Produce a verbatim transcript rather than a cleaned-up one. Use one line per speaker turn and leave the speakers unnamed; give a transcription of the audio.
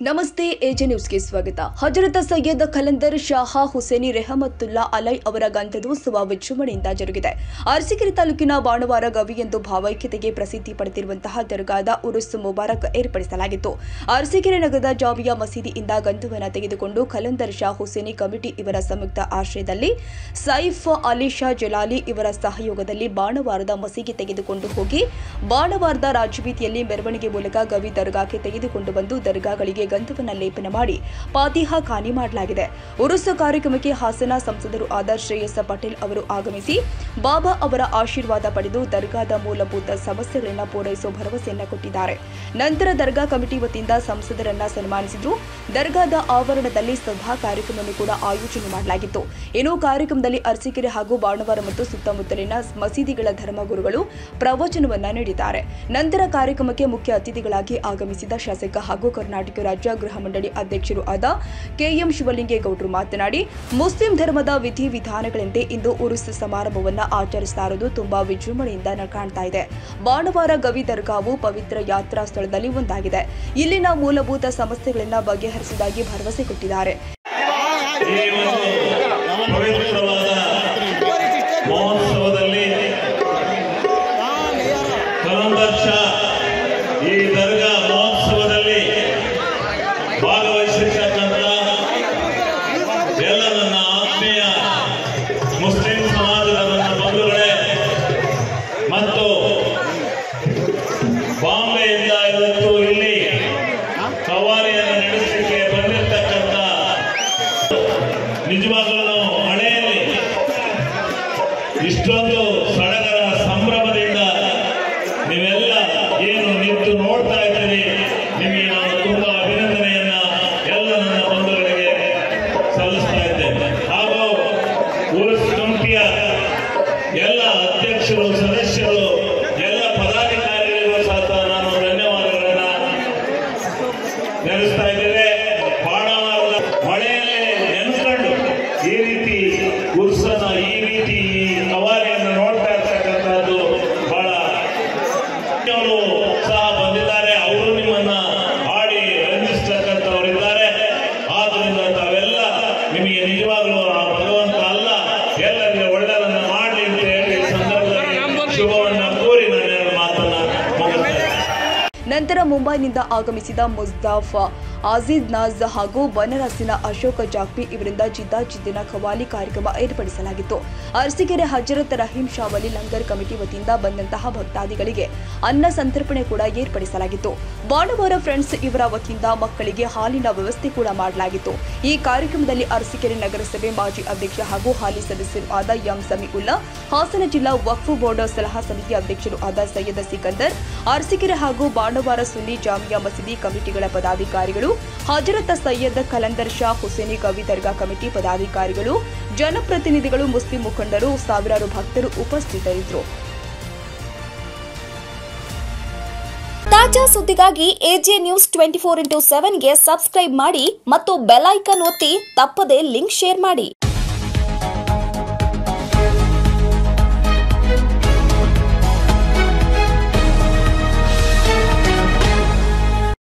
ನಮಸ್ತೆ ಎಜೆ ನ್ಯೂಸ್ಗೆ ಸ್ವಾಗತ. ಹಜರತ್ ಸೈಯದ್ ಖಲಂದರ್ ಶಾಹ ಹುಸೇನಿ ರೆಹಮತುಲ್ಲಾ ಅಲೈ ಅವರ ಗಂಧದೋತ್ಸವ ವಿಜೃಂಭಣೆಯಿಂದ ಜರುಗಿದೆ. ಅರಸೀಕೆರೆ ತಾಲೂಕಿನ ಬಾಣವಾರ ಗವಿ ಎಂದು ಭಾವೈಕ್ಯತೆಗೆ ಪ್ರಸಿದ್ಧಿ ಪಡೆದಿರುವಂತಹ ದರ್ಗಾದ ಉರುಸ್ ಮುಬಾರಕ್ ಏರ್ಪಡಿಸಲಾಗಿತ್ತು. ಅರಸೀಕೆರೆ ನಗರದ ಜಾಮಿಯಾ ಮಸೀದಿಯಿಂದ ಗಂಧವನ್ನು ತೆಗೆದುಕೊಂಡು ಖಲಂದರ್ ಶಾ ಹುಸೇನಿ ಕಮಿಟಿ ಇವರ ಸಂಯುಕ್ತ ಆಶ್ರಯದಲ್ಲಿ ಸೈಫ್ ಅಲಿ ಶಾ ಜಲಾಲಿ ಇವರ ಸಹಯೋಗದಲ್ಲಿ ಬಾಣವಾರದ ಮಸೀದಿಗೆ ತೆಗೆದುಕೊಂಡು ಹೋಗಿ ಬಾಣವಾರದ ರಾಜಬೀದಿಯಲ್ಲಿ ಮೆರವಣಿಗೆ ಮೂಲಕ ಗವಿ ದರ್ಗಾಕ್ಕೆ ತೆಗೆದುಕೊಂಡು ಬಂದು ದರ್ಗಾಗಳಿಗೆ ಗಂಧವನ್ನು ಲೇಪನ ಮಾಡಿ ಫಾತಿಹಾ ಖಾನಿ ಮಾಡಲಾಗಿದೆ. ಉರುಸ್ ಕಾರ್ಯಕ್ರಮಕ್ಕೆ ಹಾಸನ ಸಂಸದರು ಆದ ಶ್ರೇಯಸ್ ಪಟೇಲ್ ಅವರು ಆಗಮಿಸಿ ಬಾಬಾ ಅವರ ಆಶೀರ್ವಾದ ಪಡೆದು ದರ್ಗಾದ ಮೂಲಭೂತ ಸಮಸ್ಯೆಗಳನ್ನು ಪೂರೈಸುವ ಭರವಸೆಯನ್ನು ಕೊಟ್ಟಿದ್ದಾರೆ. ನಂತರ ದರ್ಗಾ ಕಮಿಟಿ ವತಿಯಿಂದ ಸಂಸದರನ್ನ ಸನ್ಮಾನಿಸಿದ್ರು. ದರ್ಗಾದ ಆವರಣದಲ್ಲಿ ಸಭಾ ಕಾರ್ಯಕ್ರಮವನ್ನು ಕೂಡ ಆಯೋಜನೆ ಮಾಡಲಾಗಿತ್ತು. ಇನ್ನು ಕಾರ್ಯಕ್ರಮದಲ್ಲಿ ಅರಸೀಕೆರೆ ಹಾಗೂ ಬಾಣವಾರ ಮತ್ತು ಸುತ್ತಮುತ್ತಲಿನ ಮಸೀದಿಗಳ ಧರ್ಮಗುರುಗಳು ಪ್ರವಚನವನ್ನ ನೀಡಿದ್ದಾರೆ. ನಂತರ ಕಾರ್ಯಕ್ರಮಕ್ಕೆ ಮುಖ್ಯ ಅತಿಥಿಗಳಾಗಿ ಆಗಮಿಸಿದ ಶಾಸಕ ಹಾಗೂ ಕರ್ನಾಟಕ ರಾಜ್ಯ ಗೃಹ ಮಂಡಳಿ ಅಧ್ಯಕ್ಷರು ಆದ ಕೆಎಂ ಶಿವಲಿಂಗೇಗೌಡರು ಮಾತನಾಡಿ, ಮುಸ್ಲಿಂ ಧರ್ಮದ ವಿಧಿವಿಧಾನಗಳಂತೆ ಇಂದು ಉರುಸ್ ಸಮಾರಂಭವನ್ನು ಆಚರಿಸ್ತಾ ಇರೋದು ತುಂಬಾ ವಿಜೃಂಭಣೆಯಿಂದ ಕಾಣ್ತಾ ಇದೆ. ಬಾಣವಾರ ಗವಿ ದರ್ಗಾವು ಪವಿತ್ರ ಯಾತ್ರಾ ಸ್ಥಳದಲ್ಲಿ ಒಂದಾಗಿದೆ. ಇಲ್ಲಿನ ಮೂಲಭೂತ ಸಮಸ್ಯೆಗಳನ್ನು ಬಗೆಹರಿಸುವುದಾಗಿ ಭರವಸೆ ಕೊಟ್ಟಿದ್ದಾರೆ.
ಭಾಗವಹಿಸಿರ್ತಕ್ಕಂಥ ಎಲ್ಲ ನನ್ನ ಆತ್ಮೀಯ ಮುಸ್ಲಿಂ ಸಮಾಜದ ನನ್ನ ಬಂಧುಗಳೇ ಮತ್ತು ಬಾಂಬೆಯಿಂದ ಇವತ್ತು ಇಲ್ಲಿ ಸವಾರಿಯನ್ನು ನಡೆಸಲಿಕ್ಕೆ ಬಂದಿರತಕ್ಕಂಥ ನಿಜವಾಗಲೂ ಹಳೆಯಲ್ಲಿ ಇಷ್ಟೊಂದು ಸಡಗರ ಸಂಭ್ರಮದಿಂದ ನೀವೆಲ್ಲ ಏನು ನಿಂತು ನೋಡ್ತಾ ಇದ್ದೀರಿ, ನಿಮಗೆ ನಾನು ತುಂಬಾ ಅಭಿನಂದನೆಯನ್ನ ಎಲ್ಲ ನನ್ನ ಬಂಧುಗಳಿಗೆ ಸಲ್ಲಿಸ್ತಾ ಇದ್ದೇನೆ. ಹಾಗೂ ಉರುಸ್ ಕಮಿಟಿಯ ಎಲ್ಲ ಅಧ್ಯಕ್ಷರು, ಸದಸ್ಯರು, ಎಲ್ಲ ಪದಾಧಿಕಾರಿಗಳಿಗೂ ಸಹ ನಾನು ಧನ್ಯವಾದಗಳನ್ನ ನೆನೆಸ್ತಾ ಇದ್ದೇನೆ. ಬಾಣವಾರದ ಮಳೆಯಲ್ಲೇ ನೆನೆಸ್ಕೊಂಡು ಈ ರೀತಿ ಉರುಸನ್ನ ಈ ರೀತಿ ಸವಾರಿಯನ್ನು ನೋಡ್ತಾ ಇರ್ತಕ್ಕಂಥದ್ದು ಬಹಳ ಅವರು ಸಹ ಬಂದಿದ್ದಾರೆ. ಅವರು ನಿಮ್ಮನ್ನ ಹಾಡಿ ರಂಜಿಸ್ತಕ್ಕಂಥವರಿದ್ದಾರೆ. ಆದ್ರಿಂದ ತಾವೆಲ್ಲ ನಿಮಗೆ ನಿಜವಾಗ್ಲೂ ಭಗವಂತ ಅಲ್ಲ ಎಲ್ಲರಿಗೆ ಒಳ್ಳೆಯದನ್ನ ಮಾಡಲಿ ಅಂತ ಹೇಳಿ ಸಂದರ್ಭದಲ್ಲಿ ಶುಭವನ್ನ ಕೋರಿ ನಾನು ಎರಡು ಮಾತನ್ನ ಮುಗಿಸ್ತೇನೆ.
ನಂತರ ಮುಂಬೈನಿಂದ ಆಗಮಿಸಿದ ಮುಸ್ತಾಫ್ ಆಜೀಜ್ ನಾಜ್ ಹಾಗೂ ಬನರಸಿನ ಅಶೋಕ್ ಜಾಕ್ಪಿ ಇವರಿಂದ ಜಿದ್ದಾಜಿದ್ದಿನ ಖವಾಲಿ ಕಾರ್ಯಕ್ರಮ ಏರ್ಪಡಿಸಲಾಗಿತ್ತು. ಅರಸೀಕೆರೆ ಹಜರತ್ ರಹೀಂ ಶಾ ವಲಿ ಲಂಗರ್ ಕಮಿಟಿ ವತಿಯಿಂದ ಬಂದಂತಹ ಭಕ್ತಾದಿಗಳಿಗೆ ಅನ್ನ ಸಂತರ್ಪಣೆ ಕೂಡ ಏರ್ಪಡಿಸಲಾಗಿತ್ತು. ಬಾಣವಾರ ಫ್ರೆಂಡ್ಸ್ ಇವರ ವತಿಯಿಂದ ಮಕ್ಕಳಿಗೆ ಹಾಲಿನ ವ್ಯವಸ್ಥೆ ಕೂಡ ಮಾಡಲಾಗಿತ್ತು. ಈ ಕಾರ್ಯಕ್ರಮದಲ್ಲಿ ಅರಸೀಕೆರೆ ನಗರಸಭೆ ಮಾಜಿ ಅಧ್ಯಕ್ಷ ಹಾಗೂ ಹಾಲಿ ಸದಸ್ಯರು ಆದ ಎಂ ಸಮೀಉಲ್ಲಾ, ಹಾಸನ ಜಿಲ್ಲಾ ವಕ್ಫ್ ಬೋರ್ಡ್ ಸಲಹಾ ಸಮಿತಿ ಅಧ್ಯಕ್ಷರು ಆದ ಸೈಯದ್ ಸಿಕಂದರ್, ಅರಸೀಕೆರೆ ಹಾಗೂ ಬಾಣವಾರ ಸುನ್ನಿ ಜಾಮಿಯಾ ಮಸೀದಿ ಕಮಿಟಿಗಳ ಪದಾಧಿಕಾರಿಗಳು, ಹಜರತ್ ಸೈಯದ್ ಖಲಂದರ್ ಶಾ ಹುಸೇನಿ ಗವಿ ದರ್ಗಾ ಕಮಿಟಿ ಪದಾಧಿಕಾರಿಗಳು, ಜನಪ್ರತಿನಿಧಿಗಳು, ಮುಸ್ಲಿಂ ಮುಖಂಡರು, ಸಾವಿರಾರು ಭಕ್ತರು ಉಪಸ್ಥಿತರಿದ್ದರು.
ತಾಜಾ ಸುದ್ದಿಗಾಗಿ AJ news twenty four into ಸೆವೆನ್ಗೆ ಸಬ್ಸ್ಕ್ರೈಬ್ ಮಾಡಿ ಮತ್ತು ಬೆಲ್ ಐಕಾನ್ ಒತ್ತಿ ತಪ್ಪದೇ ಲಿಂಕ್ ಶೇರ್ ಮಾಡಿ.